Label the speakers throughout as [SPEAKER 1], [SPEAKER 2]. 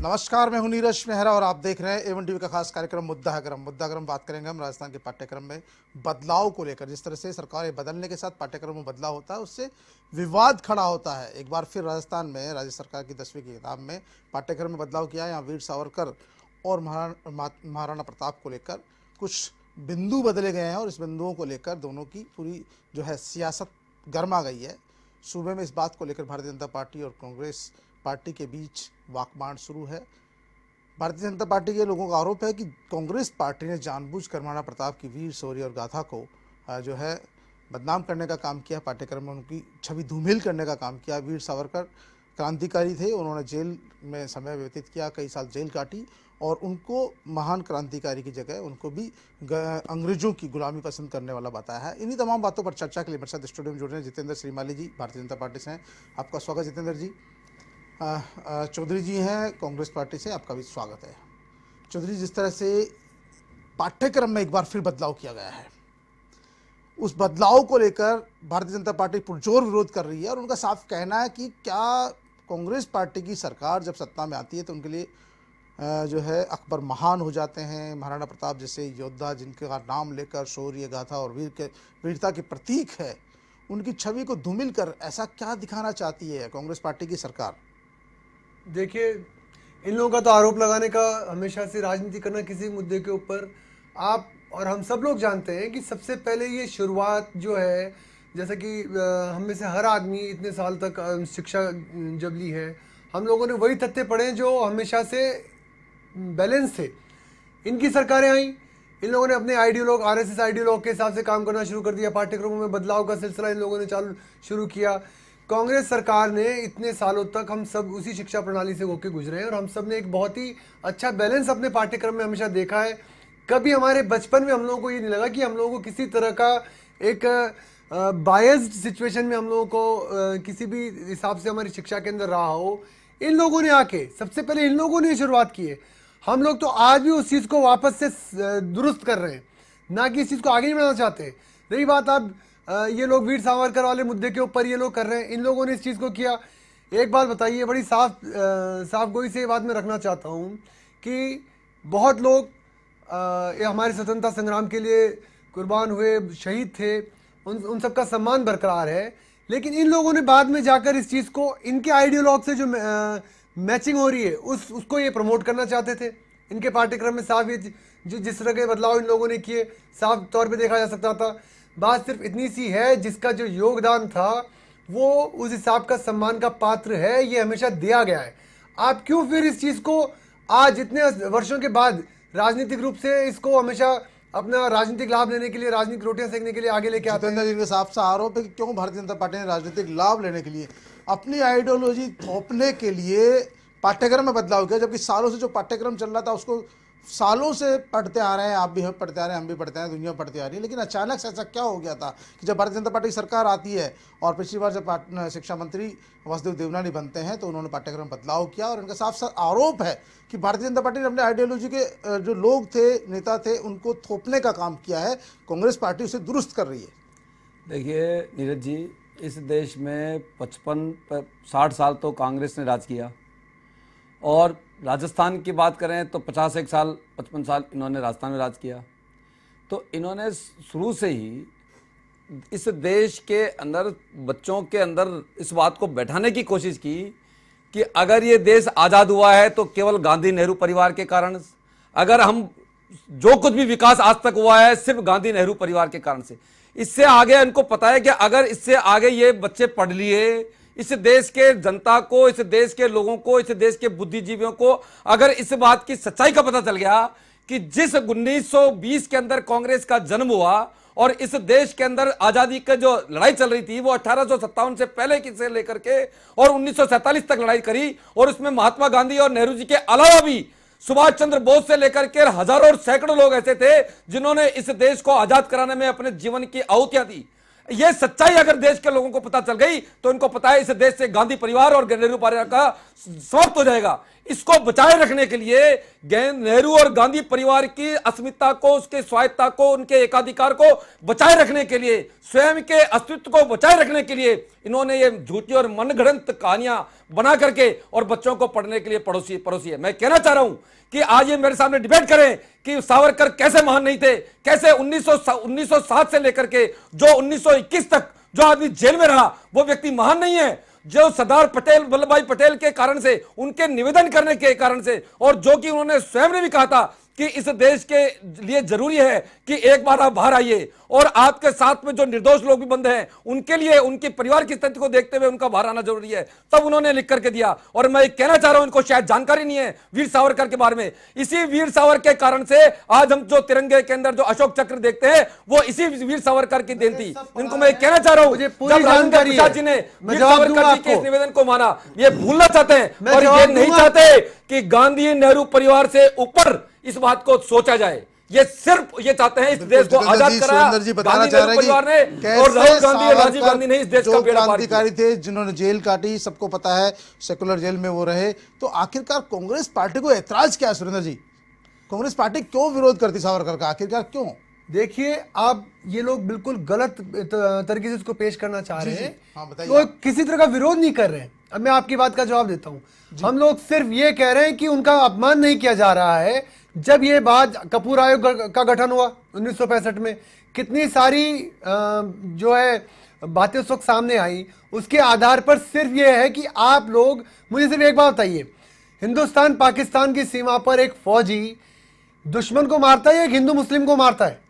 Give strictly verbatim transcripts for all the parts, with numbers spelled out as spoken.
[SPEAKER 1] नमस्कार, मैं हूं नीरज मेहरा और आप देख रहे हैं एवन टीवी का खास कार्यक्रम मुद्दा है गरम। मुद्दा गरम बात करेंगे हम राजस्थान के पाठ्यक्रम में बदलाव को लेकर। जिस तरह से सरकार बदलने के साथ पाठ्यक्रम में बदलाव होता है, उससे विवाद खड़ा होता है। एक बार फिर राजस्थान में राज्य सरकार की दसवीं की किताब में पाठ्यक्रम में बदलाव किया है। यहाँ वीर सावरकर और महाराणा प्रताप को लेकर कुछ बिंदु बदले गए हैं और इस बिंदुओं को लेकर दोनों की पूरी जो है सियासत गर्मा गई है। सूबे में इस बात को लेकर भारतीय जनता पार्टी और कांग्रेस पार्टी के बीच वाकबांड शुरू है। भारतीय जनता पार्टी के लोगों का आरोप है कि कांग्रेस पार्टी ने जानबूझकर महाराणा प्रताप की वीर शौर्य और गाथा को जो है बदनाम करने का काम किया, पाठ्यक्रम में उनकी छवि धूमिल करने का काम किया। वीर सावरकर क्रांतिकारी थे, उन्होंने जेल में समय व्यतीत किया, कई साल जेल काटी और उनको महान क्रांतिकारी की जगह उनको भी अंग्रेजों की गुलामी पसंद करने वाला बताया है। इन्हीं तमाम बातों पर चर्चा के लिए मेरे साथ स्टूडियो में जुड़ रहे हैं जितेंद्र श्रीमाली जी, भारतीय जनता पार्टी से हैं। आपका स्वागत जितेंद्र जी। चौधरी जी हैं कांग्रेस पार्टी से, आपका भी स्वागत है। चौधरी, जिस तरह से पाठ्यक्रम में एक बार फिर बदलाव किया गया है, उस बदलाव को लेकर भारतीय जनता पार्टी पुरजोर विरोध कर रही है और उनका साफ कहना है कि क्या कांग्रेस पार्टी की सरकार जब सत्ता में आती है तो उनके लिए जो है अकबर महान हो जाते हैं। महाराणा प्रताप जैसे योद्धा जिनका नाम लेकर शौर्य गाथा और वीर के वीरता के प्रतीक है, उनकी छवि को धूमिल कर ऐसा क्या दिखाना चाहती है कांग्रेस पार्टी की सरकार?
[SPEAKER 2] देखिए, इन लोगों का तो आरोप लगाने का हमेशा से राजनीति करना किसी मुद्दे के ऊपर आप और हम सब लोग जानते हैं कि सबसे पहले ये शुरुआत जो है, जैसा कि हम में से हर आदमी इतने साल तक शिक्षा जब ली है, हम लोगों ने वही तथ्य पढ़े जो हमेशा से बैलेंस थे। इनकी सरकारें आई, इन लोगों ने अपने आइडियोलॉग आरएसएस आइडियोलॉग के हिसाब से काम करना शुरू कर दिया। पाठ्यक्रमों में बदलाव का सिलसिला इन लोगों ने चालू शुरू किया। कांग्रेस सरकार ने इतने सालों तक हम सब उसी शिक्षा प्रणाली से होकर गुजरे हैं और हम सब ने एक बहुत ही अच्छा बैलेंस अपने पाठ्यक्रम में हमेशा देखा है। कभी हमारे बचपन में हम लोगों को ये नहीं लगा कि हम लोगों को किसी तरह का एक बायस्ड सिचुएशन में हम लोगों को किसी भी हिसाब से हमारी शिक्षा के अंदर रहा हो। इन लोगों ने आके सबसे पहले इन लोगों ने शुरुआत की है। हम लोग तो आज भी उस चीज़ को वापस से दुरुस्त कर रहे हैं, ना कि इस चीज़ को आगे नहीं बढ़ाना चाहते। रही बात आप ये लोग वीर सावरकर वाले मुद्दे के ऊपर ये लोग कर रहे हैं, इन लोगों ने इस चीज़ को किया। एक बात बताइए, बड़ी साफ साफ गोई से ये बात मैं रखना चाहता हूँ कि बहुत लोग ये हमारे स्वतंत्रता संग्राम के लिए कुर्बान हुए, शहीद थे, उन उन सबका सम्मान बरकरार है। लेकिन इन लोगों ने बाद में जाकर इस चीज़ को इनके आइडियोलॉग से जो मैचिंग हो रही है उस उसको ये प्रमोट करना चाहते थे। इनके पाठ्यक्रम में साफ ये जो जिस तरह के बदलाव इन लोगों ने किए साफ तौर पे देखा जा सकता था। बात सिर्फ इतनी सी है, जिसका जो योगदान था वो उस हिसाब का सम्मान का पात्र है, ये हमेशा दिया गया है। आप क्यों फिर इस चीज़ को आज इतने वर्षों के बाद राजनीतिक रूप से इसको हमेशा अपना राजनीतिक लाभ लेने के लिए, राजनीतिक रोटियां सेकने के लिए आगे लेके आते हैं?
[SPEAKER 1] जिनका साफ सा आरोप है कि क्यों भारतीय जनता पार्टी ने राजनीतिक लाभ लेने के लिए, अपनी आइडियोलॉजी थोपने के लिए पाठ्यक्रम में बदलाव किया, जबकि सालों से जो पाठ्यक्रम चल रहा था उसको सालों से पढ़ते आ रहे हैं। आप भी पढ़ते आ रहे हैं, हम भी पढ़ते हैं, दुनिया पढ़ती आ रही है। लेकिन अचानक से ऐसा क्या हो गया था कि जब भारतीय जनता पार्टी की सरकार आती है और पिछली बार जब शिक्षा मंत्री वासुदेव देवनानी बनते हैं तो उन्होंने पाठ्यक्रम बदलाव किया और इनका साफ साफ आरोप है कि भारतीय जनता पार्टी ने अपने आइडियोलॉजी के जो लोग थे, नेता थे, उनको थोपने का काम किया है। कांग्रेस पार्टी उसे दुरुस्त कर रही है।
[SPEAKER 3] देखिए नीरज जी, इस देश में पचपन साठ साल तो कांग्रेस ने राज किया और राजस्थान की बात करें तो पचास एक साल पचपन साल इन्होंने राजस्थान में राज किया। तो इन्होंने शुरू से ही इस देश के अंदर बच्चों के अंदर इस बात को बैठाने की कोशिश की कि अगर ये देश आज़ाद हुआ है तो केवल गांधी नेहरू परिवार के कारण, अगर हम जो कुछ भी विकास आज तक हुआ है सिर्फ गांधी नेहरू परिवार के कारण से। इससे आगे इनको पता है कि अगर इससे आगे ये बच्चे पढ़ लिए, इस देश के जनता को, इस देश के लोगों को, इस देश के बुद्धिजीवियों को अगर इस बात की सच्चाई का पता चल गया कि जिस उन्नीस सौ बीस के अंदर कांग्रेस का जन्म हुआ और इस देश के अंदर आजादी की जो लड़ाई चल रही थी वो अठारह सौ सत्तावन से पहले की से लेकर के और उन्नीस सौ सैंतालीस तक लड़ाई करी और उसमें महात्मा गांधी और नेहरू जी के अलावा भी सुभाष चंद्र बोस से लेकर के हजारों और सैकड़ों लोग ऐसे थे जिन्होंने इस देश को आजाद कराने में अपने जीवन की आहुतियां दी। ये सच्चाई अगर देश के लोगों को पता चल गई तो इनको पता है इस देश से गांधी परिवार और नेहरू परिवार का समाप्त हो जाएगा। इसको बचाए रखने के लिए नेहरू और गांधी परिवार की अस्मिता को, उसके स्वायत्ता को, उनके एकाधिकार को बचाए रखने के लिए, स्वयं के अस्तित्व को बचाए रखने के लिए इन्होंने ये झूठी और मनगढ़ंत कहानियां बना करके और बच्चों को पढ़ने के लिए पड़ोसी पड़ोसी है। मैं कहना चाह रहा हूं कि आज ये मेरे सामने डिबेट करें कि सावरकर कैसे महान नहीं थे, कैसे उन्नीस सौ सात से लेकर के जो उन्नीस सौ इक्कीस तक जो आदमी जेल में रहा वो व्यक्ति महान नहीं है, जो सरदार पटेल वल्लभ भाई पटेल के कारण से, उनके निवेदन करने के कारण से, और जो कि उन्होंने स्वयं ने भी कहा था कि इस देश के लिए जरूरी है कि एक बार आप बाहर आइए और आपके साथ में जो निर्दोष लोग भी बंद हैं उनके लिए, उनके परिवार की स्थिति को देखते हुए उनका बाहर आना जरूरी है, तब उन्होंने लिख करके दिया। और मैं कहना चाह रहा हूं, इनको शायद जानकारी नहीं है वीर सावरकर के बारे में। इसी वीर सावरकर के कारण से आज हम जो तिरंगे के अंदर जो अशोक चक्र देखते हैं वो इसी वीर सावरकर की देन थी। इनको मैं कहना चाह रहा हूं, जब राजेंद्र प्रसाद जी ने वीर सावरकर जी के इस निवेदन को माना, ये भूलना चाहते हैं और ये नहीं चाहते कि गांधी नेहरू परिवार से ऊपर इस बात को सोचा जाए। ये सिर्फ ये चाहते हैं इस देश को आजाद कराया गांधी नेहरू परिवार ने और राहुल गांधी और राजीव गांधी ने इस देश का बेड़ा पार किया।
[SPEAKER 1] क्रांतिकारी थे जिन्होंने जेल काटी, सबको पता है, सेकुलर जेल में वो रहे, तो आखिरकार कांग्रेस पार्टी को ऐतराज क्या है सुरेंद्र जी? कांग्रेस पार्टी क्यों विरोध करती सावरकर का, आखिरकार क्यों?
[SPEAKER 2] देखिए, आप ये लोग बिल्कुल गलत तरीके से इसको पेश करना चाह रहे हैं।
[SPEAKER 1] हाँ,
[SPEAKER 2] तो किसी तरह का विरोध नहीं कर रहे हैं। अब मैं आपकी बात का जवाब देता हूं। हम लोग सिर्फ ये कह रहे हैं कि उनका अपमान नहीं किया जा रहा है। जब ये बात कपूर आयोग का गठन हुआ उन्नीस सौ पैंसठ में, कितनी सारी जो है बातें उस वक्त सामने आई, उसके आधार पर सिर्फ ये है कि आप लोग मुझे सिर्फ एक बात बताइए, हिंदुस्तान पाकिस्तान की सीमा पर एक फौजी दुश्मन को मारता है या एक हिंदू मुस्लिम को मारता है?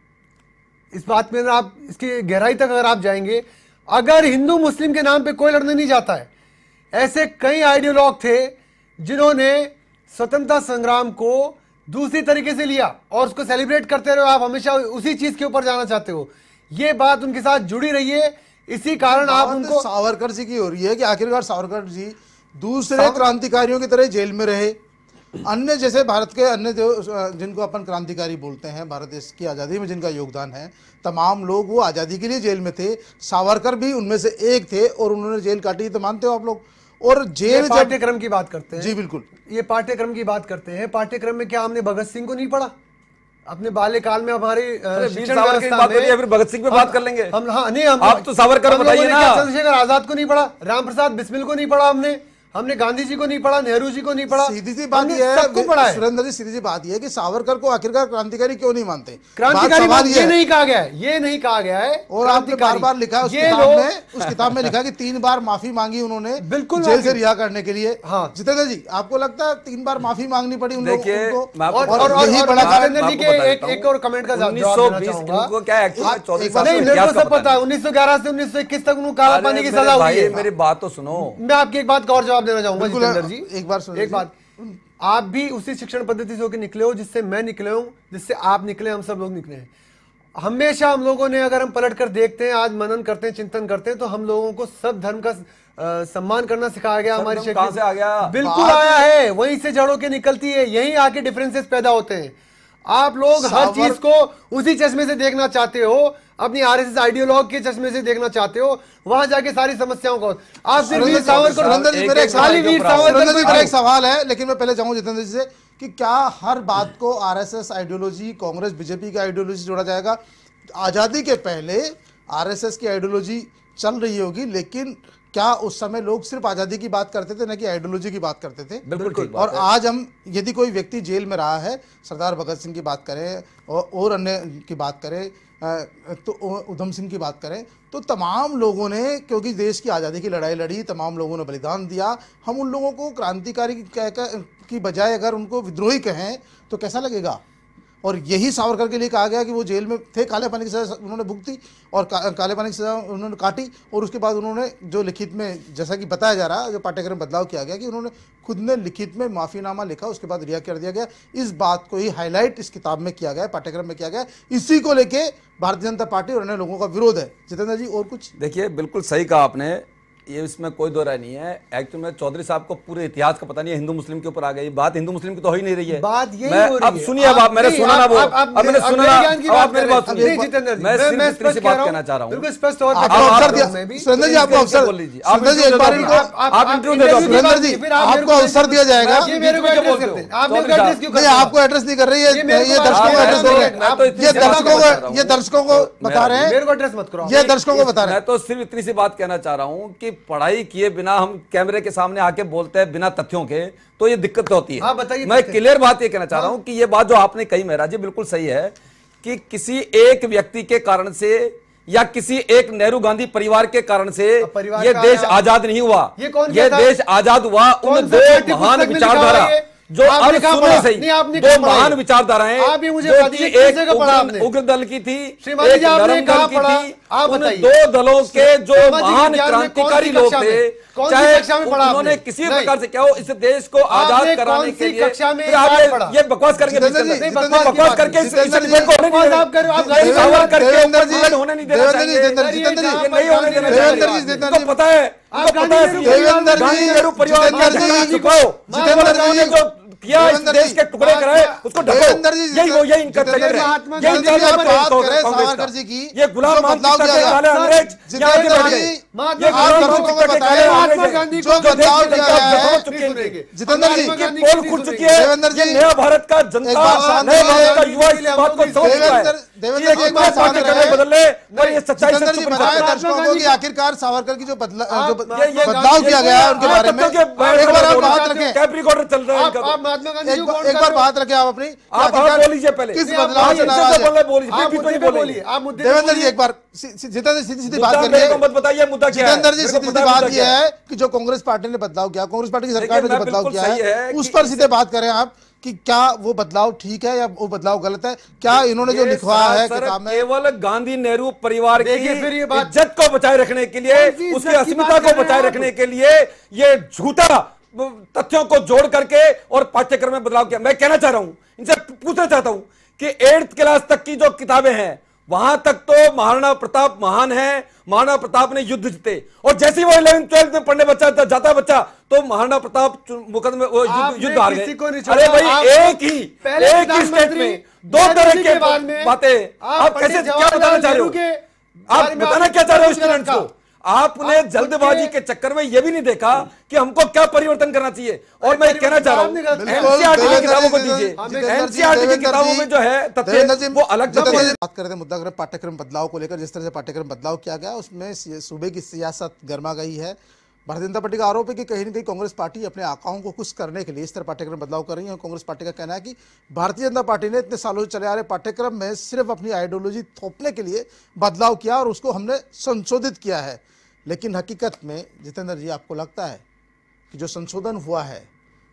[SPEAKER 2] इस बात में अगर आप इसकी गहराई तक अगर आप जाएंगे, अगर हिंदू मुस्लिम के नाम पे कोई लड़ने नहीं जाता है। ऐसे कई आइडियोलॉग थे जिन्होंने स्वतंत्रता संग्राम को दूसरी तरीके से लिया और उसको सेलिब्रेट करते रहे। आप हमेशा उसी चीज के ऊपर जाना चाहते हो, ये बात उनके साथ जुड़ी रही है। इसी कारण आप उनको
[SPEAKER 1] सावरकर जी की हो रही है कि आखिरकार सावरकर जी दूसरे क्रांतिकारियों की तरह जेल में रहे, अन्य जैसे भारत के अन्य जो जिनको अपन क्रांतिकारी बोलते हैं, भारत देश की आज़ादी में जिनका योगदान है, तमाम लोग वो आज़ादी के लिए जेल में थे। सावरकर भी उनमें से एक थे और उन्होंने जेल काटी, तो मानते हो आप लोग? और जेल
[SPEAKER 2] पाठ्यक्रम की बात करते हैं।
[SPEAKER 1] जी बिल्कुल,
[SPEAKER 2] ये पाठ्यक्रम की बात करते हैं। पाठ्यक्रम में क्या हमने भगत सिंह को नहीं पढ़ा अपने बाल्यकाल में? हमारी शिक्षण व्यवस्था में
[SPEAKER 3] फिर भगत सिंह पे बात कर लेंगे
[SPEAKER 2] हम। हाँ नहीं, हम
[SPEAKER 3] आप तो सावरकर बताइए ना।
[SPEAKER 2] चंद्रशेखर आजाद को नहीं पढ़ा, राम प्रसाद बिस्मिल को नहीं पढ़ा हमने, हमने गांधी जी को नहीं पढ़ा, नेहरू जी को नहीं पढ़ा।
[SPEAKER 1] सीधी सी बात यह है, सबको पढ़ा है सुरेंद्र जी, सीधी सी बात यह है कि सावरकर को आखिरकार क्रांतिकारी क्यों नहीं मानते?
[SPEAKER 2] क्रांतिकारी बात ये नहीं कहा गया है, ये नहीं कहा गया है।
[SPEAKER 1] और आपने बार बार लिखा है उस किताब में, उस किताब में लिखा कि तीन बार माफी मांगी उन्होंने
[SPEAKER 2] बिल्कुल
[SPEAKER 1] जेल से रिहा करने के लिए।
[SPEAKER 2] हाँ
[SPEAKER 1] जितेंद्र जी, आपको लगता है तीन बार माफी मांगनी पड़ी उन लोगों को?
[SPEAKER 2] और यही बड़ा कारण जी के एक और कमेंट का जवाब देना चाहूंगा।
[SPEAKER 3] क्या एक्चुअली
[SPEAKER 2] नहीं, मेरे को सब पता है, उन्नीस सौ ग्यारह से उन्नीस सौ इक्कीस तक उनको काला पानी की सजा हुई है।
[SPEAKER 3] मेरी बात तो सुनो,
[SPEAKER 2] मैं आपकी एक बात का और जवाब देना चाहूंगा जी।
[SPEAKER 1] एक बार सुनो,
[SPEAKER 2] एक बात, आप भी उसी शिक्षण पद्धति से होकर निकले हो जिससे मैं निकले हूं, जिससे आप निकले, हम सब लोग निकले हैं। हमेशा हम लोगों ने, अगर हम पलट कर देखते हैं, आज मनन करते हैं, चिंतन करते हैं, तो हम लोगों को सब धर्म का आ, सम्मान करना सिखाया गया। हमारी
[SPEAKER 3] कहां से आ गया?
[SPEAKER 2] बिल्कुल आया है, वहीं से जड़ों के निकलती है, यहीं आके डिफरेंसेस पैदा होते हैं। आप लोग हर चीज को उसी चश्मे से देखना चाहते हो, अपनी आरएसएस आइडियोलॉग के चश्मे से देखना चाहते हो, वहां जाके सारी समस्याओं को आप सिर्फ वीर सावरकर।
[SPEAKER 1] खाली वीर सावरकर का एक सवाल है, लेकिन मैं पहले चाहूंगा जितेंद्र जी से कि क्या हर बात को आरएसएस आइडियोलॉजी, कांग्रेस बीजेपी की आइडियोलॉजी जोड़ा जाएगा? आजादी के पहले आरएसएस की आइडियोलॉजी चल रही होगी, लेकिन क्या उस समय लोग सिर्फ आजादी की बात करते थे, न कि आइडियोलॉजी की बात करते थे?
[SPEAKER 3] बिल्कुल।
[SPEAKER 1] और आज हम, यदि कोई व्यक्ति जेल में रहा है, सरदार भगत सिंह की बात करें और, और अन्य की बात करें, तो उधम सिंह की बात करें, तो तमाम लोगों ने, क्योंकि देश की आज़ादी की लड़ाई लड़ी, तमाम लोगों ने बलिदान दिया। हम उन लोगों को क्रांतिकारी की बजाय अगर उनको विद्रोही कहें तो कैसा लगेगा? और यही सावरकर के लिए कहा गया कि वो जेल में थे, काले पानी की सजा उन्होंने भुगती और का, काले पानी की सजा उन्होंने काटी, और उसके बाद उन्होंने जो लिखित में, जैसा कि बताया जा रहा है, जो पाठ्यक्रम बदलाव किया गया कि उन्होंने खुद ने लिखित में माफ़ीनामा लिखा, उसके बाद रिहा कर दिया गया। इस बात को ही हाईलाइट इस किताब में किया गया, पाठ्यक्रम में किया गया। इसी को लेके भारतीय जनता पार्टी और अन्य लोगों का विरोध है। जितेंद्र जी, और कुछ?
[SPEAKER 3] देखिए, बिल्कुल सही कहा आपने ये इसमें कोई दो राय नहीं है। एक्चुअली में चौधरी साहब को पूरे इतिहास का पता नहीं है, हिंदू मुस्लिम के ऊपर आ गई बात। हिंदू मुस्लिम की तो हो ही नहीं रही है
[SPEAKER 2] बात, यही
[SPEAKER 3] मैं
[SPEAKER 2] हो रही
[SPEAKER 3] अब
[SPEAKER 2] है।
[SPEAKER 3] सुनिए, अब आप मैंने सुना ना वो, अब मैंने सुना, आप मेरी बात सुनिए।
[SPEAKER 2] जितेंद्र जी,
[SPEAKER 3] मैं
[SPEAKER 2] मैं
[SPEAKER 3] सिर्फ इतनी सी बात कहना चाह रहा हूँ,
[SPEAKER 2] बिल्कुल स्पष्ट तौर
[SPEAKER 1] आपको अवसर दिया सुरेंद्र जी, आपको अवसर
[SPEAKER 3] बोल लीजिए,
[SPEAKER 1] सुरेंद्र जी एक बार इनको
[SPEAKER 3] आप इंटरव्यू दे दो
[SPEAKER 1] सुरेंद्र जी, आपको अवसर दिया जाएगा।
[SPEAKER 2] ये मेरे को एड्रेस करते हैं, आप मेरे को एड्रेस क्यों
[SPEAKER 1] नहीं,
[SPEAKER 2] करते हैं?
[SPEAKER 1] आपको एड्रेस नहीं कर रही है,
[SPEAKER 2] ये मेरे
[SPEAKER 1] ये
[SPEAKER 2] को
[SPEAKER 1] दर्शकों को
[SPEAKER 2] बात-
[SPEAKER 1] एड्रेस दे रहे हैं,
[SPEAKER 3] मैं तो इतनी
[SPEAKER 1] ये
[SPEAKER 3] सी बात
[SPEAKER 1] दर्शकों
[SPEAKER 3] कहना चाह रहा
[SPEAKER 1] को
[SPEAKER 3] हूँ।
[SPEAKER 1] ये दर्शकों को बता रहे
[SPEAKER 2] मेरे
[SPEAKER 1] हैं,
[SPEAKER 2] को एड्रेस मत करो।
[SPEAKER 1] ये दर्शकों को बता रहे
[SPEAKER 3] मैं
[SPEAKER 1] हैं।
[SPEAKER 3] तो सिर्फ इतनी सी बात कहना चाह रहा हूं कि पढ़ाई किए बिना हम कैमरे के सामने आके बोलते हैं बिना तथ्यों के, तो ये दिक्कत होती है।
[SPEAKER 2] हाँ, बताइए
[SPEAKER 3] मैं
[SPEAKER 2] तथ्य।
[SPEAKER 3] क्लियर बात ये कहना चाह रहा हूं कि ये बात जो आपने कही मेहराज जी बिल्कुल सही है कि किसी एक व्यक्ति के कारण से या किसी एक नेहरू गांधी परिवार के कारण से
[SPEAKER 2] अब परिवार
[SPEAKER 3] ये
[SPEAKER 2] का
[SPEAKER 3] देश
[SPEAKER 2] आप-
[SPEAKER 3] आजाद नहीं हुआ।
[SPEAKER 2] ये कौन
[SPEAKER 3] ये
[SPEAKER 2] कहता?
[SPEAKER 3] देश आजाद हुआ उन
[SPEAKER 2] कौन सा
[SPEAKER 3] दो
[SPEAKER 2] पाठ्य
[SPEAKER 3] महान
[SPEAKER 2] पुस्तक में लिखा
[SPEAKER 3] विचारधारा
[SPEAKER 2] हुआ है ये?
[SPEAKER 3] जो
[SPEAKER 2] आपने
[SPEAKER 3] अब
[SPEAKER 2] कहाँ
[SPEAKER 3] सुनने
[SPEAKER 2] पढ़ा?
[SPEAKER 3] सही
[SPEAKER 2] नहीं, आपने
[SPEAKER 3] दो
[SPEAKER 2] कहाँ पढ़ा
[SPEAKER 3] महान
[SPEAKER 2] ये?
[SPEAKER 3] विचारधाराएं
[SPEAKER 2] आप ये मुझे
[SPEAKER 3] जो
[SPEAKER 2] बताइए,
[SPEAKER 3] कि
[SPEAKER 2] किस
[SPEAKER 3] एक
[SPEAKER 2] जगह पढ़ा आपने?
[SPEAKER 3] उग्र उग्र दल की थी,
[SPEAKER 2] श्रीमान जी,
[SPEAKER 3] एक
[SPEAKER 2] आपने
[SPEAKER 3] नरम दल
[SPEAKER 2] कहाँ
[SPEAKER 3] की
[SPEAKER 2] पढ़ा?
[SPEAKER 3] थी।
[SPEAKER 2] आप
[SPEAKER 3] उन
[SPEAKER 2] बताइए।
[SPEAKER 3] दो दलों के जो
[SPEAKER 2] सामाजिक
[SPEAKER 3] महान
[SPEAKER 2] विज्ञान में कौन सी
[SPEAKER 3] क्रांतिकारी लोग
[SPEAKER 2] कक्षा
[SPEAKER 3] थे,
[SPEAKER 2] में? कौन सी
[SPEAKER 3] चाहे
[SPEAKER 2] कक्षा में पढ़ा
[SPEAKER 3] उन्होंने
[SPEAKER 2] आपने?
[SPEAKER 3] किसी
[SPEAKER 2] नहीं।
[SPEAKER 3] प्रकार से क्या हो इस देश को आजाद
[SPEAKER 2] आपने
[SPEAKER 3] कराने
[SPEAKER 2] कौन
[SPEAKER 3] के
[SPEAKER 2] सी
[SPEAKER 3] लिए
[SPEAKER 2] कक्षा में
[SPEAKER 3] फिर आप
[SPEAKER 2] आज
[SPEAKER 3] ये-
[SPEAKER 2] पढ़ा?
[SPEAKER 3] ये बकवास करके
[SPEAKER 1] जितेंद्र
[SPEAKER 3] बीच
[SPEAKER 1] जी,
[SPEAKER 3] में
[SPEAKER 1] जितेंद्र जी,
[SPEAKER 3] बकवास करके इस
[SPEAKER 1] जितेंद्र
[SPEAKER 3] इस
[SPEAKER 1] जी,
[SPEAKER 3] डिबेट को होने नहीं
[SPEAKER 2] बकवास
[SPEAKER 3] देना।
[SPEAKER 2] आप कर- आप
[SPEAKER 3] नहीं,
[SPEAKER 2] कर-
[SPEAKER 3] सावर करके
[SPEAKER 1] देवेंद्र जी,
[SPEAKER 3] ऊपर होने नहीं देना
[SPEAKER 1] देवेंद्र जी,
[SPEAKER 3] चाहिए।
[SPEAKER 1] जितेंद्र जी, जितेंद्र जी,
[SPEAKER 3] ये नहीं होने देना
[SPEAKER 1] देवेंद्र
[SPEAKER 3] चाहिए।
[SPEAKER 1] जी, जितेंद्र
[SPEAKER 3] इनको
[SPEAKER 1] जी,
[SPEAKER 3] पता है,
[SPEAKER 2] आप
[SPEAKER 3] इनको पता है
[SPEAKER 2] गांधी
[SPEAKER 1] देवेंद्र जी,
[SPEAKER 3] गांधी नेहरू परिवार
[SPEAKER 1] जितेंद्र जी,
[SPEAKER 3] का छुपाओ,
[SPEAKER 1] जितेंद्र
[SPEAKER 3] जितेंद्र
[SPEAKER 1] जी,
[SPEAKER 3] ने जो किया इस
[SPEAKER 1] देवेंद्र
[SPEAKER 3] देश
[SPEAKER 1] जी,
[SPEAKER 3] के टुकड़े कराए उसको ढको।
[SPEAKER 1] देवेंद्र जी,
[SPEAKER 3] यही वो यही इनका
[SPEAKER 1] जितेंद्र
[SPEAKER 3] चक्कर
[SPEAKER 1] जी,
[SPEAKER 3] है।
[SPEAKER 2] महात्मा
[SPEAKER 3] यही
[SPEAKER 2] गांधी
[SPEAKER 3] चल
[SPEAKER 1] जी,
[SPEAKER 3] रहा
[SPEAKER 1] आप
[SPEAKER 3] है
[SPEAKER 1] बात
[SPEAKER 3] कांग्रेस
[SPEAKER 1] करें
[SPEAKER 3] का।
[SPEAKER 1] सावरकर जी की,
[SPEAKER 3] ये गुलाम
[SPEAKER 1] जो
[SPEAKER 3] मानसिकता
[SPEAKER 1] बदलाव
[SPEAKER 3] के
[SPEAKER 1] किया
[SPEAKER 3] काले
[SPEAKER 1] गया।
[SPEAKER 3] अंग्रेज यहाँ आके
[SPEAKER 1] जितेंद्र
[SPEAKER 3] बैठ
[SPEAKER 1] जी,
[SPEAKER 3] गए।
[SPEAKER 2] महात्मा
[SPEAKER 3] ये
[SPEAKER 1] आप
[SPEAKER 3] गुलाम
[SPEAKER 1] दर्शकों को
[SPEAKER 3] मानसिकता के
[SPEAKER 1] बताएं,
[SPEAKER 3] काले
[SPEAKER 2] महात्मा
[SPEAKER 3] अंग्रेज
[SPEAKER 2] गांधी
[SPEAKER 3] हैं।
[SPEAKER 2] को
[SPEAKER 1] जो
[SPEAKER 3] जो देश
[SPEAKER 1] बदलाव
[SPEAKER 3] की
[SPEAKER 1] किया
[SPEAKER 3] जनता
[SPEAKER 1] गया है,
[SPEAKER 3] समझ चुके
[SPEAKER 2] नहीं
[SPEAKER 3] हैं।
[SPEAKER 2] सुनेंगे।
[SPEAKER 1] जितेंद्र जी,
[SPEAKER 2] महात्मा गांधी
[SPEAKER 3] पोल
[SPEAKER 2] की
[SPEAKER 3] खुल
[SPEAKER 2] नहीं
[SPEAKER 3] चुकी
[SPEAKER 2] सुनेंगे।
[SPEAKER 3] है।
[SPEAKER 1] देवेंद्र
[SPEAKER 3] ये
[SPEAKER 1] जी,
[SPEAKER 3] नया भारत का
[SPEAKER 1] एक
[SPEAKER 3] जनता,
[SPEAKER 1] बार शांत
[SPEAKER 3] नए
[SPEAKER 1] रहिए।
[SPEAKER 3] भारत का युवा इस बात को समझ चुका है।
[SPEAKER 1] देवेंद्र देवेंद्र जी, एक बार शांत
[SPEAKER 3] पाठ्यक्रम
[SPEAKER 1] रहे।
[SPEAKER 3] बदल ले और ये सच्चाई से
[SPEAKER 1] जितेंद्र जी,
[SPEAKER 3] चुप
[SPEAKER 1] बताएं
[SPEAKER 3] रहे।
[SPEAKER 1] दर्शकों को कि आखिरकार सावरकर की जो बदला जो ब-
[SPEAKER 3] ये- ये-
[SPEAKER 1] बदलाव
[SPEAKER 3] ये-
[SPEAKER 1] किया गया है उनके
[SPEAKER 3] ये
[SPEAKER 1] बारे में,
[SPEAKER 3] तथ्यों के बारे
[SPEAKER 1] एक
[SPEAKER 3] में
[SPEAKER 1] बार आप
[SPEAKER 3] बोलो।
[SPEAKER 1] बात रखें,
[SPEAKER 3] कैप रिकॉर्डर चल रहा है
[SPEAKER 2] आप
[SPEAKER 3] इनका
[SPEAKER 2] आप
[SPEAKER 3] तो।
[SPEAKER 2] महात्मा गांधी
[SPEAKER 1] एक
[SPEAKER 2] को
[SPEAKER 1] बार
[SPEAKER 2] कौन
[SPEAKER 1] एक
[SPEAKER 2] कर
[SPEAKER 1] बार
[SPEAKER 2] रहे हो?
[SPEAKER 1] बात रखें आप अपनी,
[SPEAKER 3] आप आप
[SPEAKER 1] आखिरकार
[SPEAKER 3] बोल लीजिए पहले।
[SPEAKER 1] किस
[SPEAKER 2] नहीं, आप
[SPEAKER 1] बदलाव से
[SPEAKER 2] बोलिए,
[SPEAKER 1] नाराज
[SPEAKER 3] इससे
[SPEAKER 1] है?
[SPEAKER 3] पहले बोलिए,
[SPEAKER 2] आप
[SPEAKER 3] बीच में
[SPEAKER 2] मुद्दे
[SPEAKER 3] नहीं
[SPEAKER 2] पे
[SPEAKER 3] बोलेंगे।
[SPEAKER 2] बोलिए, आप मुद्दे पे
[SPEAKER 1] देवेंद्र जी,
[SPEAKER 2] बोलिए।
[SPEAKER 1] एक बार सी- सी- जितेंद्र जी, सीधी सीधी
[SPEAKER 3] मुद्दा
[SPEAKER 1] बात
[SPEAKER 3] मेरे को
[SPEAKER 1] करिए।
[SPEAKER 3] मत बताइए मुद्दा क्या है।
[SPEAKER 1] जितेंद्र जी,
[SPEAKER 3] मेरे को
[SPEAKER 1] सीधी
[SPEAKER 3] पता
[SPEAKER 1] सीधी
[SPEAKER 3] है
[SPEAKER 1] बात
[SPEAKER 3] मुद्दा
[SPEAKER 1] यह
[SPEAKER 3] क्या
[SPEAKER 1] है कि जो कांग्रेस पार्टी ने बदलाव किया, कांग्रेस पार्टी की सरकार ने जो
[SPEAKER 3] मैं
[SPEAKER 1] बदलाव
[SPEAKER 3] बिल्कुल
[SPEAKER 1] किया
[SPEAKER 3] सही
[SPEAKER 1] है
[SPEAKER 3] है
[SPEAKER 1] उस
[SPEAKER 3] कि
[SPEAKER 1] पर सीधे बात करें आप कि क्या वो बदलाव ठीक है या वो बदलाव गलत है? क्या इन्होंने जो
[SPEAKER 3] ये
[SPEAKER 1] लिखवाया है
[SPEAKER 3] सरासर
[SPEAKER 1] किताब में,
[SPEAKER 3] केवल गांधी नेहरू परिवार की
[SPEAKER 2] देखिए, फिर ये बात-
[SPEAKER 3] इज्जत को बचाए रखने के लिए,
[SPEAKER 2] कौन सी
[SPEAKER 3] उसकी
[SPEAKER 2] इज्जत की
[SPEAKER 3] अस्मिता
[SPEAKER 2] बात कर
[SPEAKER 3] को
[SPEAKER 2] रहे
[SPEAKER 3] बचाए
[SPEAKER 2] हैं
[SPEAKER 3] रखने के लिए ये झूठा तथ्यों को जोड़ करके और पाठ्यक्रम में बदलाव किया। मैं कहना चाह रहा हूं, इनसे पूछना चाहता हूं कि एट्थ क्लास तक की जो किताबें हैं वहां तक तो महाराणा प्रताप महान है, महाराणा प्रताप ने युद्ध जीते, और जैसे ही वो इलेवेंथ ट्वेल्थ में पढ़ने बच्चा जाता है बच्चा तो महाराणा प्रताप मुकदमे वो युद्ध
[SPEAKER 2] आपने
[SPEAKER 3] युद्ध हार
[SPEAKER 2] किसी को
[SPEAKER 3] गए।
[SPEAKER 2] नहीं छोड़ा।
[SPEAKER 3] अरे भाई
[SPEAKER 2] आप
[SPEAKER 3] एक ही
[SPEAKER 2] पहले
[SPEAKER 3] एक ही स्टेट
[SPEAKER 2] प्रधानमंत्री
[SPEAKER 3] में दो तरह
[SPEAKER 2] के
[SPEAKER 3] के
[SPEAKER 2] बाद में
[SPEAKER 3] बातें आप
[SPEAKER 2] पंडित
[SPEAKER 3] कैसे क्या
[SPEAKER 2] जवाहरलाल
[SPEAKER 3] बताना चाह रहे
[SPEAKER 2] नेहरू
[SPEAKER 3] हो?
[SPEAKER 2] के
[SPEAKER 3] आप
[SPEAKER 2] बारे में
[SPEAKER 3] बताना
[SPEAKER 2] आपने
[SPEAKER 3] क्या चाह रहे हो
[SPEAKER 2] कुछ
[SPEAKER 3] स्टूडेंट्स
[SPEAKER 2] कहा?
[SPEAKER 3] को? आपने
[SPEAKER 2] आप
[SPEAKER 3] जल्दबाजी
[SPEAKER 2] खुद
[SPEAKER 3] के चक्कर में यह भी नहीं देखा कि हमको क्या परिवर्तन करना चाहिए। और मैं कहना चाह रहा हूं
[SPEAKER 2] बिल्कुल,
[SPEAKER 3] एनसीईआरटी की
[SPEAKER 1] देवेंद्र
[SPEAKER 3] किताबों को
[SPEAKER 1] जी,
[SPEAKER 3] दीजिए,
[SPEAKER 1] देवेंद्र जी,
[SPEAKER 3] एनसीईआरटी की
[SPEAKER 1] देवेंद्र
[SPEAKER 3] किताबों
[SPEAKER 1] जी,
[SPEAKER 3] में जो है
[SPEAKER 1] देवेंद्र जी,
[SPEAKER 3] तथ्य वो अलग
[SPEAKER 1] जितेंद्र
[SPEAKER 3] जगह
[SPEAKER 1] जी, बात करते हैं मुद्दा अगर पाठ्यक्रम बदलाव को लेकर, जिस तरह से पाठ्यक्रम बदलाव किया गया उसमें सूबे की सियासत गर्मा गई है। भारतीय जनता पार्टी का आरोप है कि कहीं ना कहीं कांग्रेस पार्टी अपने आकाओं को खुश करने के लिए इस तरह पाठ्यक्रम बदलाव कर रही है। कांग्रेस पार्टी का कहना है कि भारतीय जनता पार्टी ने इतने सालों से चले आ रहे पाठ्यक्रम में सिर्फ अपनी आइडियोलॉजी थोपने के लिए बदलाव किया और उसको हमने संशोधित किया है। लेकिन हकीकत में जितेंद्र जी, आपको लगता है कि जो संशोधन हुआ है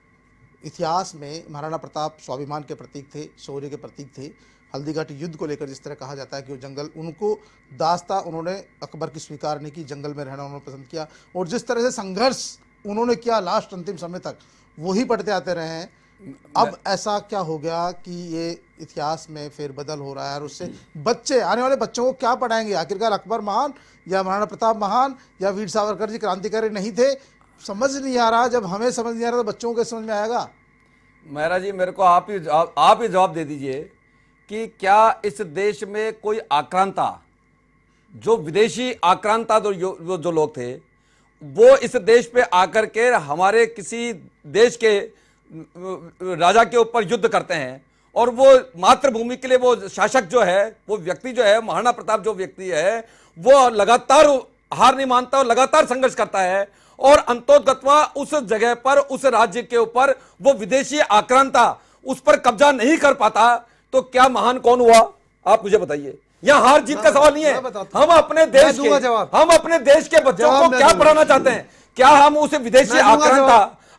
[SPEAKER 1] इतिहास में, महाराणा प्रताप स्वाभिमान के प्रतीक थे, शौर्य के प्रतीक थे, हल्दीघाटी युद्ध को लेकर जिस तरह कहा जाता है कि वो जंगल उनको दास्ता, उन्होंने अकबर की स्वीकार नहीं की, जंगल में रहना उन्होंने पसंद किया, और जिस तरह से संघर्ष उन्होंने किया लास्ट अंतिम समय तक वही पढ़ते आते रहे हैं। अब ऐसा क्या हो गया कि ये इतिहास में फेरबदल हो रहा है और उससे बच्चे, आने वाले बच्चों को क्या पढ़ाएंगे? आखिरकार अकबर महान या महाराणा प्रताप महान या वीर सावरकर जी क्रांतिकारी नहीं थे? समझ नहीं आ रहा। जब हमें समझ नहीं आ रहा तो बच्चों को समझ में आएगा?
[SPEAKER 3] महाराज जी, मेरे को आप ही जवाब आप ही जवाब दे दीजिए कि क्या इस देश में कोई आक्रांता, जो विदेशी आक्रांता जो जो, जो लोग थे वो इस देश पे आकर के हमारे किसी देश के राजा के ऊपर युद्ध करते हैं और वो मातृभूमि के लिए वो शासक जो है, वो व्यक्ति जो है, महाराणा प्रताप जो व्यक्ति है, वो लगातार हार नहीं मानता और लगातार संघर्ष करता है और अंतोगत्वा उस जगह पर, उस राज्य के ऊपर वो विदेशी आक्रांता उस पर कब्जा नहीं कर पाता, तो क्या महान कौन हुआ? आप मुझे बताइए। यहाँ हार जीत का सवाल नहीं है। हम अपने देश के हम अपने देश के बच्चों को क्या पढ़ाना चाहते हैं? क्या हम उसे विदेशी आक्रांता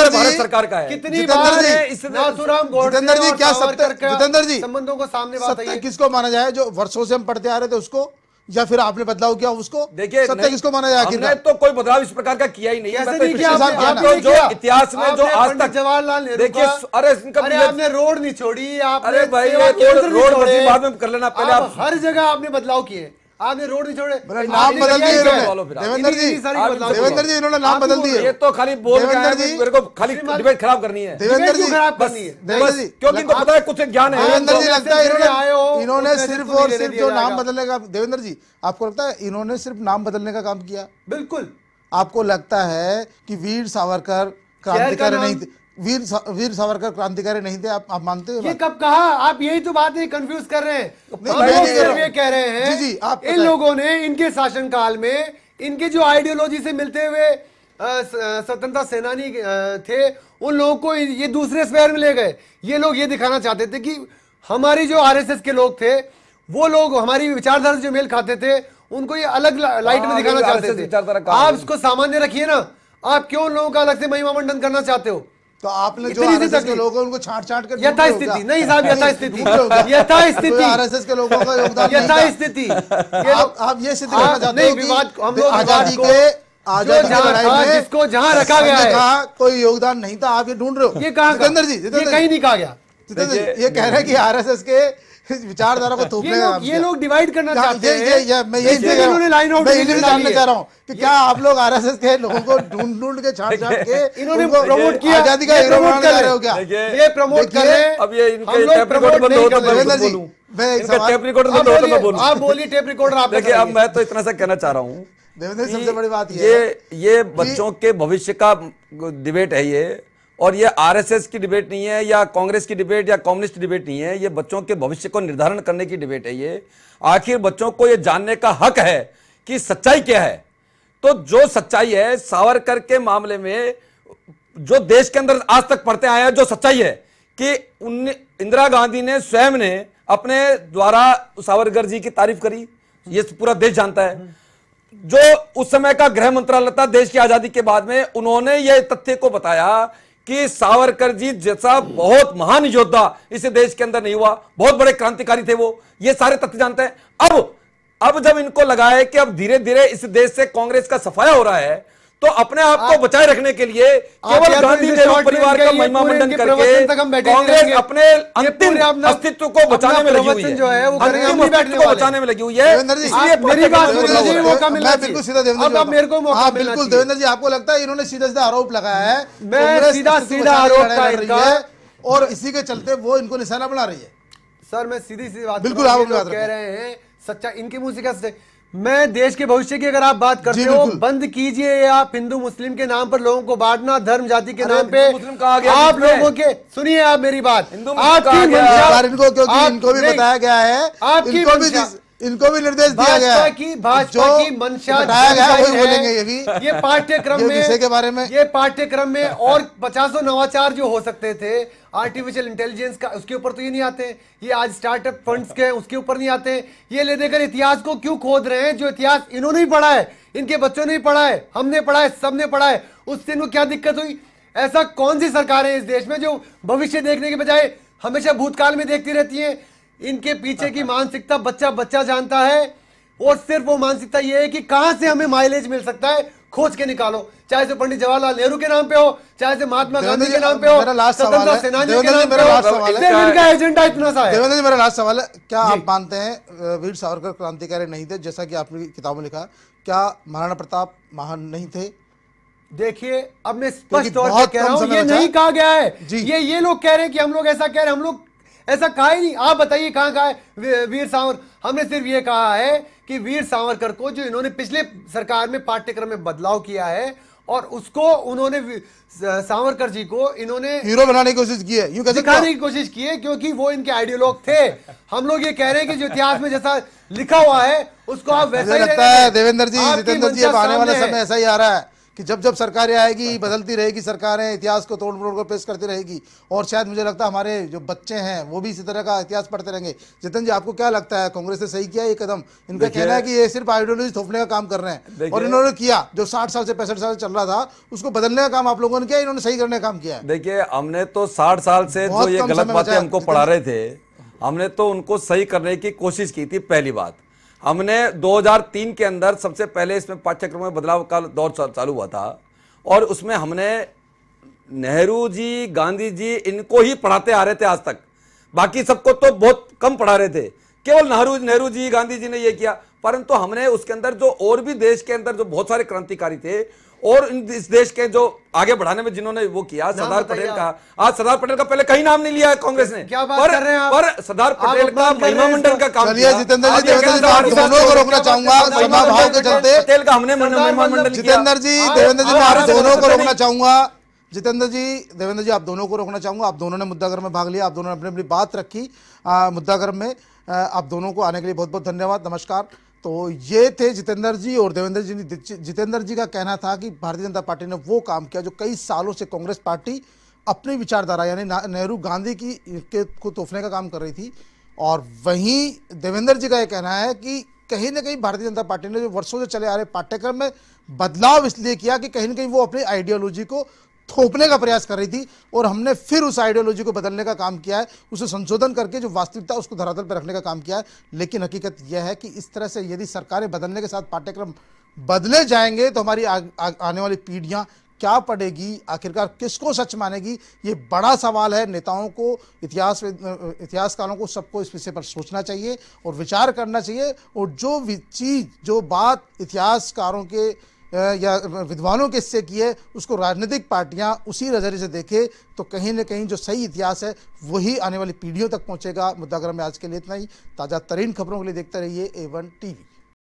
[SPEAKER 1] जितेंद्र जी,
[SPEAKER 3] भारत सरकार का है।
[SPEAKER 2] कितनी
[SPEAKER 1] जितेंद्र
[SPEAKER 2] बार
[SPEAKER 1] जी,
[SPEAKER 2] है
[SPEAKER 3] इस-
[SPEAKER 2] नाथूराम गोडसे
[SPEAKER 1] जितेंद्र जी,
[SPEAKER 2] और
[SPEAKER 1] क्या
[SPEAKER 2] सावरकर
[SPEAKER 1] सत्य-
[SPEAKER 2] का
[SPEAKER 1] जितेंद्र जी,
[SPEAKER 2] संबंधों को सामने बात आई
[SPEAKER 1] सत्य
[SPEAKER 2] है।
[SPEAKER 1] किसको माना जाए, जो वर्षों से हम पढ़ते आ रहे थे उसको, या फिर आपने बदलाव किया उसको?
[SPEAKER 3] देखिए,
[SPEAKER 1] सत्य किसको माना जाए?
[SPEAKER 3] हमने तो कोई बदलाव इस प्रकार का किया ही नहीं।
[SPEAKER 2] कैसे
[SPEAKER 3] मैं तो
[SPEAKER 2] नहीं किया?
[SPEAKER 3] पिछले
[SPEAKER 2] आपने-
[SPEAKER 3] साल
[SPEAKER 2] आपने
[SPEAKER 3] तो
[SPEAKER 2] नहीं
[SPEAKER 3] जो
[SPEAKER 2] किया।
[SPEAKER 3] इतिहास में जो
[SPEAKER 2] आपने
[SPEAKER 3] आज
[SPEAKER 2] पंडित
[SPEAKER 3] तक
[SPEAKER 2] जवाहरलाल नेहरू
[SPEAKER 3] देखिए,
[SPEAKER 2] का-
[SPEAKER 3] अरे इनका
[SPEAKER 2] अरे आपने रोड नहीं छोड़ी, आपने
[SPEAKER 3] अरे भाई,
[SPEAKER 2] सेवा
[SPEAKER 3] ये
[SPEAKER 2] केंद्र नहीं
[SPEAKER 3] रोड
[SPEAKER 2] छोड़े।
[SPEAKER 3] मर्जी बाद में कर लेना, पहले
[SPEAKER 2] आप
[SPEAKER 3] आप-
[SPEAKER 2] हर जगह आपने बदलाव किए, आपने रोड नहीं छोड़े।
[SPEAKER 1] मेरा नाम बदल दिए
[SPEAKER 3] बोलो
[SPEAKER 1] इन्होंने।
[SPEAKER 3] फिर आप।
[SPEAKER 1] देवेंद्र जी,
[SPEAKER 2] इतनी सारी
[SPEAKER 3] आप-
[SPEAKER 2] बदलाव
[SPEAKER 1] देवेंद्र
[SPEAKER 2] किए।
[SPEAKER 1] जी इन्होंने नाम
[SPEAKER 2] आप
[SPEAKER 1] बदल
[SPEAKER 2] बोल
[SPEAKER 1] दिए।
[SPEAKER 2] रहे
[SPEAKER 3] ये तो खाली बोल के
[SPEAKER 1] देवेंद्र
[SPEAKER 3] आए,
[SPEAKER 1] जी,
[SPEAKER 3] मेरे को खाली
[SPEAKER 2] श्रीमान-
[SPEAKER 3] डिबेट खराब करनी है।
[SPEAKER 1] देवेंद्र
[SPEAKER 2] डिबेट क्यों
[SPEAKER 1] जी,
[SPEAKER 2] खराब
[SPEAKER 3] बस
[SPEAKER 2] करनी है?
[SPEAKER 1] देवेंद्र जी,
[SPEAKER 3] क्योंकि इनको पता है कुछ ज्ञान है।
[SPEAKER 1] देवेंद्र जी
[SPEAKER 2] तो
[SPEAKER 1] लगता है
[SPEAKER 2] जैसे आए हो,
[SPEAKER 1] इन्होंने इन्होंने
[SPEAKER 2] उतने
[SPEAKER 1] सिर्फ
[SPEAKER 2] से तो
[SPEAKER 1] और
[SPEAKER 2] नहीं
[SPEAKER 1] सिर्फ
[SPEAKER 2] दिया
[SPEAKER 1] जो नाम
[SPEAKER 2] जाएगा।
[SPEAKER 1] बदलने का, देवेंद्र जी आपको लगता है इन्होंने सिर्फ नाम बदलने का काम किया?
[SPEAKER 2] बिल्कुल।
[SPEAKER 1] आपको लगता है कि वीर सावरकर क्रांतिकारी
[SPEAKER 2] नाम-
[SPEAKER 1] नहीं थे? वीर सा, वीर सावरकर क्रांतिकारी नहीं थे? आप, आप मानते हो?
[SPEAKER 2] ये कब कहा? आप यही तो बात नहीं कंफ्यूज कर रहे हैं।
[SPEAKER 1] नहीं,
[SPEAKER 2] हम
[SPEAKER 1] मैं
[SPEAKER 2] लोग
[SPEAKER 1] नहीं कह रहा
[SPEAKER 2] सिर्फ ये
[SPEAKER 1] हूं।
[SPEAKER 2] कह रहे हैं,
[SPEAKER 1] जी, जी, आप
[SPEAKER 2] इन
[SPEAKER 1] बताएं।
[SPEAKER 2] लोगों ने इनके शासनकाल में इनके जो आइडियोलॉजी से मिलते हुए अ, स- स्वतंत्रता सेनानी अ, थे, उन लोगों को ये दूसरे स्फेयर में ले गए। ये लोग ये दिखाना चाहते थे कि हमारी जो आरएसएस के लोग थे, वो लोग हमारी विचारधारा से जो मेल खाते थे, उनको ये अलग ला- लाइट में
[SPEAKER 3] हाँ,
[SPEAKER 2] दिखाना
[SPEAKER 3] अभी
[SPEAKER 2] चाहते
[SPEAKER 3] आरएसएस विचारधारा
[SPEAKER 2] थे।
[SPEAKER 3] कहाँ
[SPEAKER 2] आप
[SPEAKER 3] है?
[SPEAKER 2] इसको सामान्य रखिए ना। आप क्यों उन लोगों का अलग से महिमा मंडन करना चाहते हो?
[SPEAKER 1] तो आपने जो
[SPEAKER 2] इतनी सी
[SPEAKER 1] आरएसएस के
[SPEAKER 2] तकलीफ।
[SPEAKER 1] लोग हैं उनको छांट छांट कर
[SPEAKER 2] यथास्थिति नहीं साहब, यथास्थिति यथास्थिति
[SPEAKER 1] आरएसएस के लोगों का योगदान नहीं था।
[SPEAKER 2] यथास्थिति। ये
[SPEAKER 1] आप
[SPEAKER 2] लोग
[SPEAKER 1] आप ये सिद्ध करना
[SPEAKER 2] आप-
[SPEAKER 1] चाहते
[SPEAKER 2] नहीं,
[SPEAKER 1] हो कि
[SPEAKER 2] विवाद हम लोग
[SPEAKER 1] आजादी
[SPEAKER 2] विवाद को-
[SPEAKER 1] के आजादी
[SPEAKER 2] जो
[SPEAKER 1] की
[SPEAKER 2] जहां
[SPEAKER 1] लड़ाई
[SPEAKER 2] था,
[SPEAKER 1] में
[SPEAKER 2] जिसको जहां रखा गया
[SPEAKER 1] संघ
[SPEAKER 2] है।
[SPEAKER 1] का कोई योगदान नहीं था, आप ये ढूंढ रहे हो?
[SPEAKER 2] ये कहा
[SPEAKER 1] जितेंद्र जी,
[SPEAKER 2] ये
[SPEAKER 1] जितेंद्र
[SPEAKER 2] कहीं
[SPEAKER 1] जी,
[SPEAKER 2] नहीं कहा गया।
[SPEAKER 1] जितेंद्र जी,
[SPEAKER 3] देखिए,
[SPEAKER 1] ये कह रहे हैं कि आरएसएस के विचारधारा को थोपने
[SPEAKER 2] ये
[SPEAKER 1] का
[SPEAKER 2] लोग
[SPEAKER 1] काम
[SPEAKER 2] ये
[SPEAKER 1] किया।
[SPEAKER 2] लोग डिवाइड करना
[SPEAKER 1] क्या-
[SPEAKER 2] चाहते
[SPEAKER 1] ये
[SPEAKER 2] हैं।
[SPEAKER 1] ये ये मैं यही
[SPEAKER 2] इसलिए
[SPEAKER 1] कह रहा हूं।
[SPEAKER 2] इन्होंने लाइन आउट
[SPEAKER 1] मैं यही जानना चाह रहा हूं कि
[SPEAKER 2] ये-
[SPEAKER 1] क्या आप लोग आरएसएस के लोगों को ढूंढ ढूंढ के छांट छांट के
[SPEAKER 2] इन्होंने
[SPEAKER 1] उनको
[SPEAKER 2] प्रमोट किया,
[SPEAKER 1] आजादी का
[SPEAKER 2] ये
[SPEAKER 1] हीरो
[SPEAKER 2] प्रमोट
[SPEAKER 1] बनाने
[SPEAKER 2] कर
[SPEAKER 1] जा
[SPEAKER 2] रहे
[SPEAKER 1] रहे हो क्या?
[SPEAKER 3] देखिए,
[SPEAKER 2] ये प्रमोट कर
[SPEAKER 1] देखिए,
[SPEAKER 2] रहे हैं।
[SPEAKER 3] अब ये इनके
[SPEAKER 2] हम लोग
[SPEAKER 3] टेप
[SPEAKER 2] प्रमोट
[SPEAKER 3] रिकॉर्ड बंद
[SPEAKER 2] नहीं
[SPEAKER 3] हो तो
[SPEAKER 2] कर
[SPEAKER 3] मैं
[SPEAKER 2] रहे।
[SPEAKER 1] देवेंद्र जी,
[SPEAKER 3] बोलूं।
[SPEAKER 1] मैं एक
[SPEAKER 3] इनका
[SPEAKER 1] सवाल-
[SPEAKER 3] टेप रिकॉर्ड
[SPEAKER 2] आप
[SPEAKER 3] बंद हो तो मैं
[SPEAKER 2] बोलिए,
[SPEAKER 3] बोलूं।
[SPEAKER 2] आप बोलिए, टेप रिकॉर्डर आप
[SPEAKER 3] देखिए, अब मैं तो इतना सा कहना चाह रहा हूं,
[SPEAKER 1] देवेंद्र जी, सबसे बड़ी बात ये
[SPEAKER 3] ये
[SPEAKER 1] है
[SPEAKER 3] ये बच्चों के भविष्य का डिबेट है ये, और ये आरएसएस की डिबेट नहीं है, या कांग्रेस की डिबेट, या कम्युनिस्ट डिबेट नहीं है। ये बच्चों के भविष्य को निर्धारण करने की डिबेट है ये। आखिर बच्चों को ये जानने का हक है कि सच्चाई क्या है। तो जो सच्चाई है सावरकर के मामले में, जो देश के अंदर आज तक पढ़ते आए हैं, जो सच्चाई है कि इंदिरा गांधी ने स्वयं ने अपने द्वारा सावरकर जी की तारीफ करी, ये पूरा देश जानता है। जो उस समय का गृह मंत्रालय था देश की आजादी के बाद में, उन्होंने यह तथ्य को बताया कि सावरकर जी जैसा बहुत महान योद्धा इस देश के अंदर नहीं हुआ, बहुत बड़े क्रांतिकारी थे वो। ये सारे तथ्य जानते हैं। अब अब जब इनको लगा है कि अब धीरे धीरे इस देश से कांग्रेस का सफाया हो रहा है, तो अपने आप को बचाए रखने के लिए केवल गांधी नेहरू परिवार का महिमा मंडन करके कांग्रेस अपने अंतिम अस्तित्व को बचाने में लगी हुई है,
[SPEAKER 2] जो है वो करेंगे, हम
[SPEAKER 3] अंतिम
[SPEAKER 2] नहीं बैठने
[SPEAKER 3] अस्तित्व को
[SPEAKER 2] वाले।
[SPEAKER 3] बचाने में लगी हुई है।
[SPEAKER 1] देवेंद्र जी,
[SPEAKER 3] इसलिए
[SPEAKER 2] आप मेरी बात
[SPEAKER 3] पाठ्यक्रम
[SPEAKER 2] सुनिए,
[SPEAKER 3] में
[SPEAKER 2] जी,
[SPEAKER 3] बदलाव हो रहा है।
[SPEAKER 2] मौका मिलना
[SPEAKER 1] मैं
[SPEAKER 2] चाहिए।
[SPEAKER 1] बिल्कुल सीधा देवेंद्र
[SPEAKER 2] अब
[SPEAKER 1] जी
[SPEAKER 2] अब मेरे को
[SPEAKER 1] बताऊं।
[SPEAKER 2] मौका
[SPEAKER 1] हाँ,
[SPEAKER 2] मिलना
[SPEAKER 1] बिल्कुल
[SPEAKER 2] चाहिए।
[SPEAKER 1] देवेंद्र जी, आपको लगता है इन्होंने सीधा सीधा आरोप लगाया है
[SPEAKER 2] मैं
[SPEAKER 1] कांग्रेस
[SPEAKER 2] सीधा-
[SPEAKER 1] अस्तित्व
[SPEAKER 2] सीधा
[SPEAKER 1] बचाने की
[SPEAKER 2] आरोप
[SPEAKER 1] लड़ाई
[SPEAKER 2] का
[SPEAKER 1] लड़ रही
[SPEAKER 2] इनका-
[SPEAKER 1] है, और इसी के चलते वो इनको निशाना बना रही है।
[SPEAKER 2] सर मैं सीधी सी बात
[SPEAKER 1] बिल्कुल,
[SPEAKER 2] कर रहा हूं,
[SPEAKER 1] आप
[SPEAKER 2] ये
[SPEAKER 1] अपनी
[SPEAKER 2] लोग
[SPEAKER 1] बात
[SPEAKER 2] कह
[SPEAKER 1] रखें।
[SPEAKER 2] रहे हैं सच्चा, इनके मुंह से क्या सच्चाई? मैं देश के भविष्य की अगर आप बात करते
[SPEAKER 1] जी,
[SPEAKER 2] हो,
[SPEAKER 1] बिल्कुल।
[SPEAKER 2] बंद कीजिए आप हिंदू मुस्लिम के नाम पर लोगों को बांटना, धर्म जाति के
[SPEAKER 3] अरे,
[SPEAKER 2] नाम पे।
[SPEAKER 3] हिंदू मुस्लिम कहाँ गया
[SPEAKER 2] आप
[SPEAKER 3] बीच में?
[SPEAKER 2] लोगों के सुनिए, आप मेरी बात,
[SPEAKER 3] हिंदू मुस्लिम
[SPEAKER 2] आपकी
[SPEAKER 3] कहाँ गया?
[SPEAKER 2] मंशा-
[SPEAKER 1] यार इनको क्योंकि
[SPEAKER 2] आप-
[SPEAKER 1] इनको भी
[SPEAKER 2] नहीं,
[SPEAKER 1] बताया गया है,
[SPEAKER 2] आपकी
[SPEAKER 1] इनको भी
[SPEAKER 2] मंशा-
[SPEAKER 1] इनको भी निर्देश दिया गया
[SPEAKER 2] भाजपा
[SPEAKER 1] है
[SPEAKER 2] की भाजपा
[SPEAKER 1] जो
[SPEAKER 2] की मंशा
[SPEAKER 1] बताया गया है,
[SPEAKER 2] जाहिर
[SPEAKER 1] वही
[SPEAKER 2] है।
[SPEAKER 1] बोलेंगे ये भी।
[SPEAKER 2] ये पाठ्यक्रम
[SPEAKER 1] ये
[SPEAKER 2] में
[SPEAKER 1] विषय के बारे में-
[SPEAKER 2] ये पाठ्यक्रम में और पचासों नवाचार जो हो सकते थे आर्टिफिशियल इंटेलिजेंस का, उसके ऊपर तो ये नहीं आते। ये आज स्टार्टअप फंड्स के उसके ऊपर नहीं आते। ये ले देकर इतिहास को क्यों खोद रहे हैं? जो इतिहास इन्होंने ही पढ़ा है, इनके बच्चों ने भी पढ़ा है, हमने पढ़ा है, सबने पढ़ा है। उससे इनको क्या दिक्कत हुई? ऐसा कौन सी सरकार है इस देश में जो भविष्य देखने के बजाय हमेशा भूतकाल में देखती रहती है? इनके पीछे की मानसिकता बच्चा बच्चा जानता है, और सिर्फ वो मानसिकता ये है कि कहां से हमें माइलेज मिल सकता है, खोज के निकालो। चाहे से पंडित जवाहरलाल नेहरू के नाम पे हो, चाहे से महात्मा गांधी के नाम पे हो,
[SPEAKER 1] मेरा लास्ट सवाल
[SPEAKER 2] स्वतंत्रता
[SPEAKER 1] है।
[SPEAKER 2] सेनानी के
[SPEAKER 1] देवेंद्र जी,
[SPEAKER 2] नाम पे
[SPEAKER 1] मेरा लास्ट
[SPEAKER 2] हो,
[SPEAKER 1] सवाल है।
[SPEAKER 2] सिर्फ इनका एजेंडा इतना सा है।
[SPEAKER 1] देवेंद्र जी, मेरा लास्ट सवाल है, क्या आप मानते हैं अ, वीर सावरकर क्रांतिकारी नहीं थे, जैसा कि आपने किताबों में लिखा? क्या महाराणा प्रताप महान नहीं थे?
[SPEAKER 2] देखिए, अब मैं
[SPEAKER 1] क्योंकि
[SPEAKER 2] स्पष्ट तौर पे
[SPEAKER 1] बहुत
[SPEAKER 2] कह
[SPEAKER 1] कम
[SPEAKER 2] रहा हूं,
[SPEAKER 1] समय
[SPEAKER 2] ये
[SPEAKER 1] बचा
[SPEAKER 2] नहीं
[SPEAKER 1] है।
[SPEAKER 2] कहा गया है।
[SPEAKER 1] जी।
[SPEAKER 2] ये ये लोग कह रहे हैं कि हम लोग ऐसा कह रहे हैं, हम लोग ऐसा कहा ही नहीं। आप बताइए कहां कहा है वी- वीर सावर? हमने सिर्फ ये कहा है कि वीर सावरकर को, जो इन्होंने पिछले सरकार में पाठ्यक्रम में बदलाव किया है, और उसको उन्होंने वी- सावरकर जी को इन्होंने
[SPEAKER 1] हीरो बनाने की कोशिश की है, यूं कह सकते
[SPEAKER 2] दिखाने
[SPEAKER 1] हो?
[SPEAKER 2] की कोशिश की है, क्योंकि वो इनके आइडियोलॉग थे। हम लोग ये कह रहे हैं कि जो इतिहास में जैसा लिखा हुआ है उसको आप वैसा
[SPEAKER 1] मुझे
[SPEAKER 2] ही
[SPEAKER 1] लगता
[SPEAKER 2] रहने
[SPEAKER 1] है
[SPEAKER 2] दें।
[SPEAKER 1] देवेंद्र जी,
[SPEAKER 2] आपकी
[SPEAKER 1] जितेंद्र जी,
[SPEAKER 2] मंशा
[SPEAKER 1] अब आने वाला
[SPEAKER 2] सामने है।
[SPEAKER 1] समय ऐसा ही आ रहा है कि जब जब सरकारें आएगी, बदलती रहेगी सरकारें, इतिहास को तोड़ मरोड़ कर पेश करती रहेगी, और शायद मुझे लगता है हमारे जो बच्चे हैं वो भी इसी तरह का इतिहास पढ़ते रहेंगे। जितेंद्र जी, आपको क्या लगता है, कांग्रेस ने सही किया ये कदम? इनका
[SPEAKER 3] देखिए-
[SPEAKER 1] कहना है कि ये सिर्फ आइडियोलॉजी थोपने का काम कर रहे हैं,
[SPEAKER 3] देखिए-
[SPEAKER 1] और इन्होंने किया जो साठ साल से पैंसठ साल से चल रहा था, उसको बदलने का काम आप लोगों ने किया, इन्होंने सही करने का काम किया है।
[SPEAKER 3] देखिए, हमने तो साठ साल से
[SPEAKER 1] बहुत
[SPEAKER 3] जो ये
[SPEAKER 1] कम
[SPEAKER 3] गलत
[SPEAKER 1] समय
[SPEAKER 3] बातें
[SPEAKER 1] बचा है।
[SPEAKER 3] हमको पढ़ा रहे थे, हमने तो उनको सही करने की कोशिश की थी। पहली बात, हमने दो हज़ार तीन के अंदर सबसे पहले इसमें पाठ्यक्रम में बदलाव का दौर चालू हुआ था और उसमें हमने नेहरू जी, गांधी जी इनको ही पढ़ाते आ रहे थे आज तक, बाकी सबको तो बहुत कम पढ़ा रहे थे। केवल नेहरू नेहरू जी, गांधी जी ने ये किया, परंतु हमने उसके अंदर जो और भी देश के अंदर जो बहुत सारे क्रांतिकारी थे और इस देश के जो आगे बढ़ाने में जिन्होंने वो किया, सरदार पटेल का, आज सरदार पटेल का पहले कहीं नाम नहीं लिया है कांग्रेस ने,
[SPEAKER 2] क्या बात
[SPEAKER 3] पर,
[SPEAKER 2] कर रहे हैं आप?
[SPEAKER 3] पर सरदार पटेल का महिमा मंडन का काम
[SPEAKER 1] चलिए जितेंद्र जी, देवेंद्र जी, आप दोनों को रोकना चाहूंगा महिमा भाव के चलते।
[SPEAKER 3] पटेल का हमने महिमा मंडन किया।
[SPEAKER 1] जितेंद्र जी, देवेंद्र जी, मैं आप दोनों को रोकना चाहूंगा। जितेंद्र जी, देवेंद्र जी, आप दोनों को रोकना चाहूंगा। आप दोनों ने मुद्दागर में भाग लिया, आप दोनों ने अपनी अपनी बात रखी मुद्दागर में। आप दोनों को आने के लिए बहुत बहुत धन्यवाद, नमस्कार। तो ये थे जितेंद्र जी और देवेंद्र जी। जितेंद्र जी का कहना था कि भारतीय जनता पार्टी ने वो काम किया जो कई सालों से कांग्रेस पार्टी अपनी विचारधारा यानी नेहरू गांधी की के को तोड़ने का काम कर रही थी, और वहीं देवेंद्र जी का ये कहना है कि कहीं ना कहीं भारतीय जनता पार्टी ने जो वर्षों से चले आ रहे पाठ्यक्रम में बदलाव इसलिए किया कि कहीं ना कहीं वो अपनी आइडियोलॉजी को थोपने का प्रयास कर रही थी और हमने फिर उस आइडियोलॉजी को बदलने का काम किया है, उसे संशोधन करके जो वास्तविकता उसको धरातल पर रखने का काम किया है। लेकिन हकीकत यह है कि इस तरह से यदि सरकारें बदलने के साथ पाठ्यक्रम बदले जाएंगे तो हमारी आ, आ, आने वाली पीढ़ियां क्या पढ़ेगी, आखिरकार किसको सच मानेगी, ये बड़ा सवाल है। नेताओं को, इतिहास इतिहासकारों को, सबको इस विषय पर सोचना चाहिए और विचार करना चाहिए, और जो चीज़ जो बात इतिहासकारों के या विद्वानों के हिस्से की है उसको राजनीतिक पार्टियां उसी नज़रिए से देखे तो कहीं ना कहीं जो सही इतिहास है वही आने वाली पीढ़ियों तक पहुंचेगा। मुद्दागर में आज के लिए इतना ही। ताज़ा तरीन खबरों के लिए देखते रहिए ए वन टीवी।